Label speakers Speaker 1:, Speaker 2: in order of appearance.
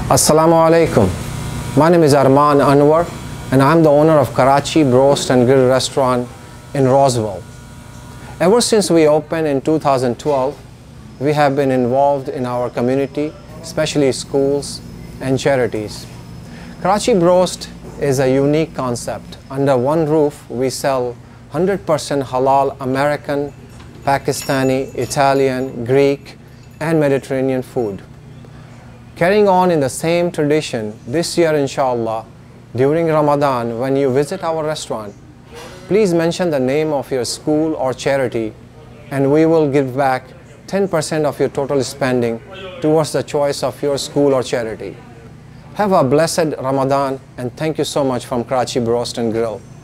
Speaker 1: Assalamu alaikum. My name is Arman Anwar and I'm the owner of Karachi Broast and Grill restaurant in Roswell. Ever since we opened in 2012, we have been involved in our community, especially schools and charities. Karachi Broast is a unique concept. Under one roof, we sell 100% halal American, Pakistani, Italian, Greek, and Mediterranean food. Carrying on in the same tradition, this year inshallah, during Ramadan, when you visit our restaurant, please mention the name of your school or charity and we will give back 10% of your total spending towards the choice of your school or charity. Have a blessed Ramadan and thank you so much from Karachi Broast and Grill.